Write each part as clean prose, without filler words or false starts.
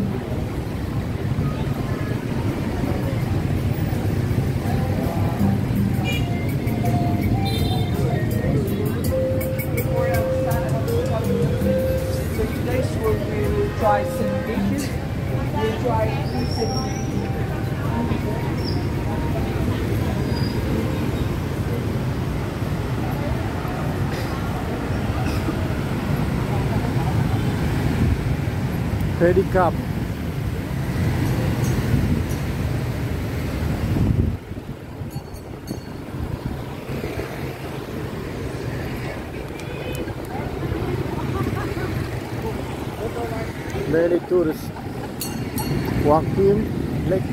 Try some dishes. We'll try some. Pedicab. Many tourists walking lake.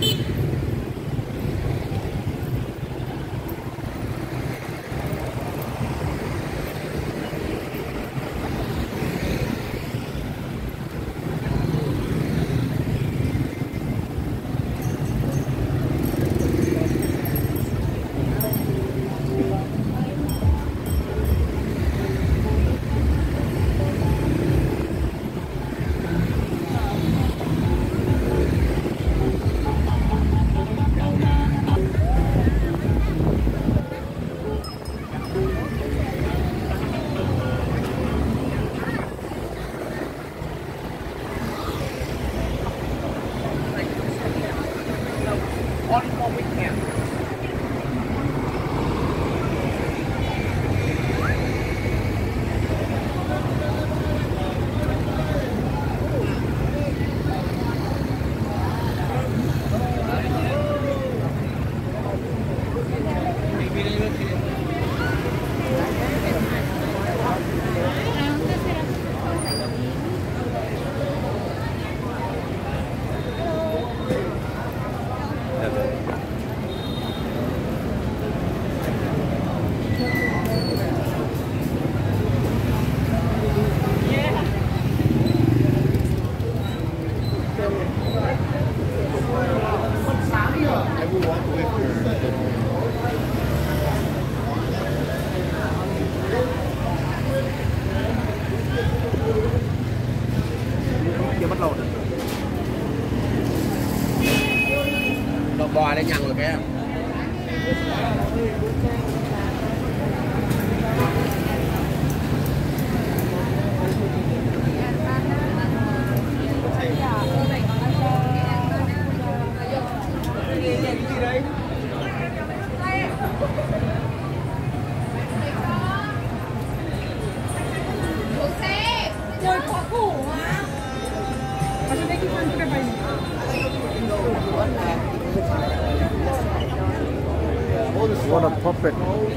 Only for weekend. Bò lên nhằng rồi kìa. Chơi quá khổ mà. Ở trên đây cái con cái bài. What a puppet.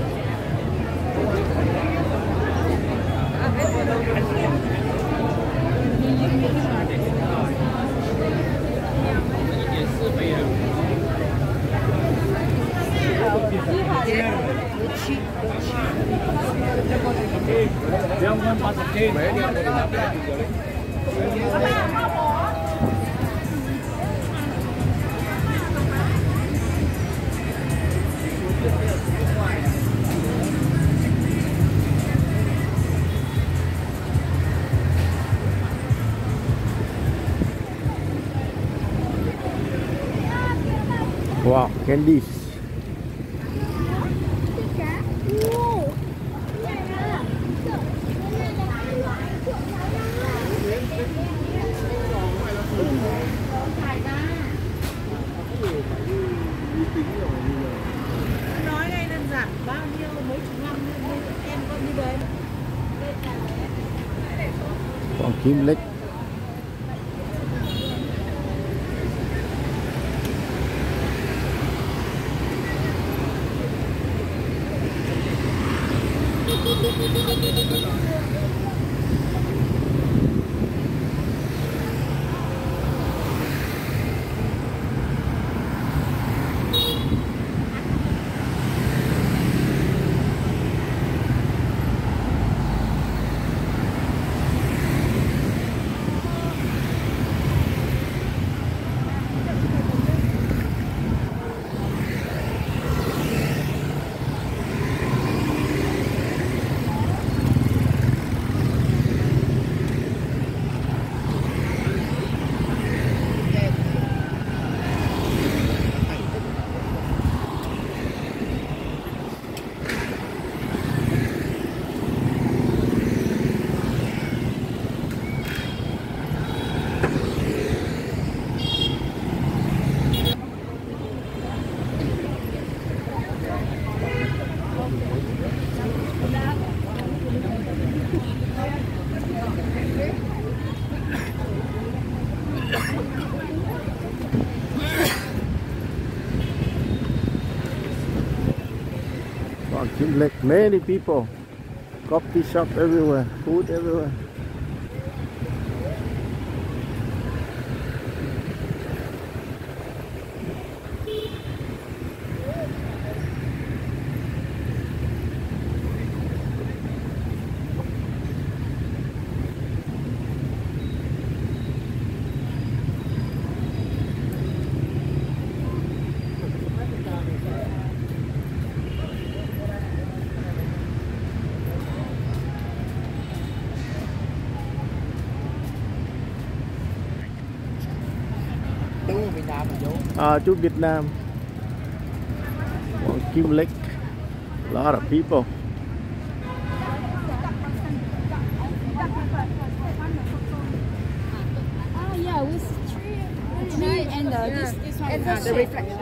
Wow, candies. Nói ngay đơn giản bao nhiêu mấy chục năm em con đi đấy. Hoàng Kim Lake. Quang Kim Lake, many people. Coffee shop everywhere, food everywhere. Việt Nam mà vô. To Vietnam. Quang Kim Lake. A lot of people. Yeah, with tree and this one. And the reflection.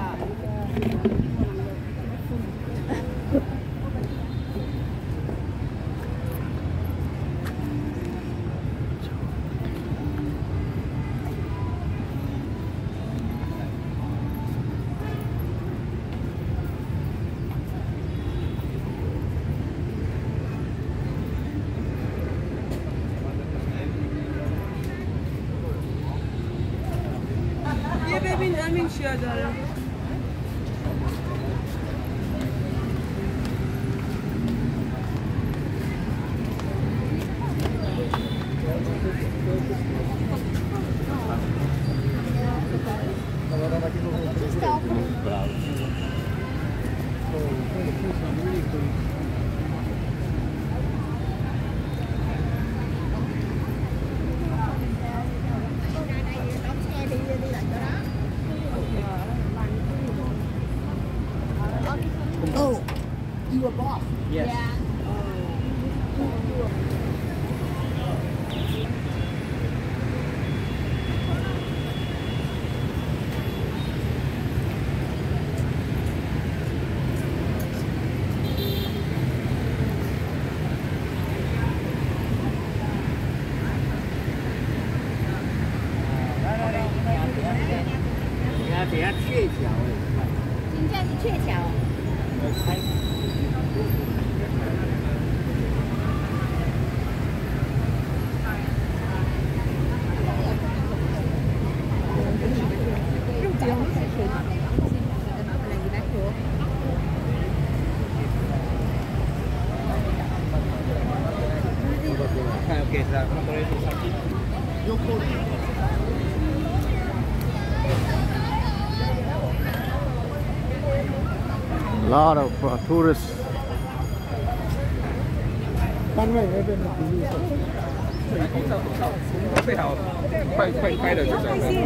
یه ببین همین چیا داره. Oh, you a boss? Yes. Nhà thì ăn chia chảo. Chính ra是鹊桥。 Oke, saya motor itu sakit. Yoko. A lot of tourists. 最好快的就走了。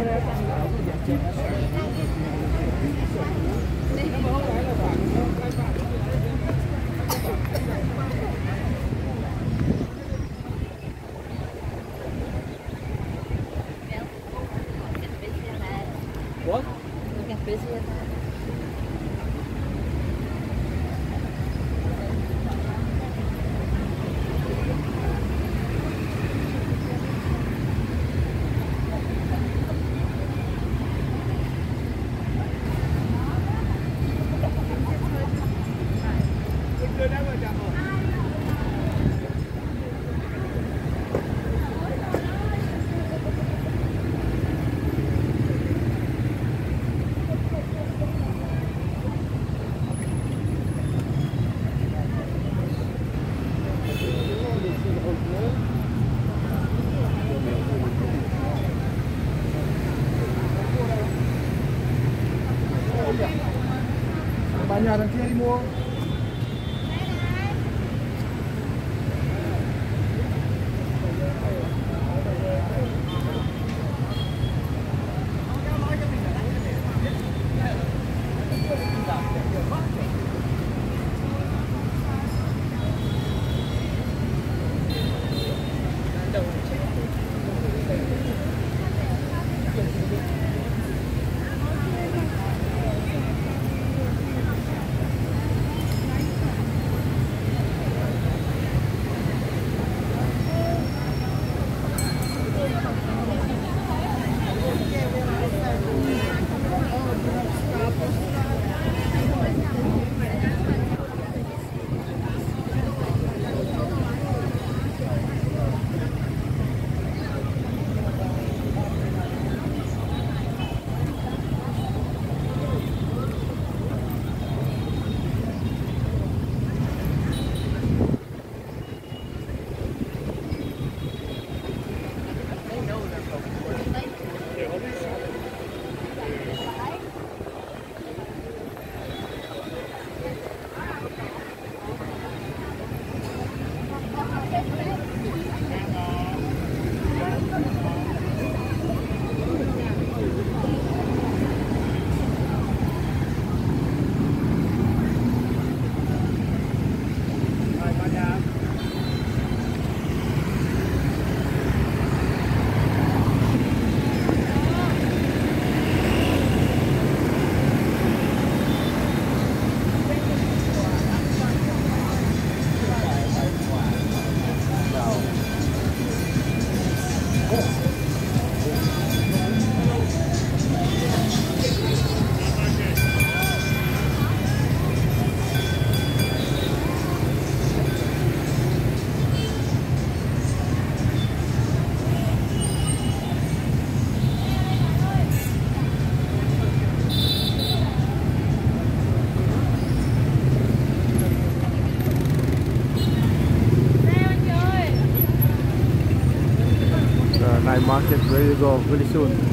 What? Look at busy at that. Bà nhà đằng kia đi mua. The night market ready to go really soon.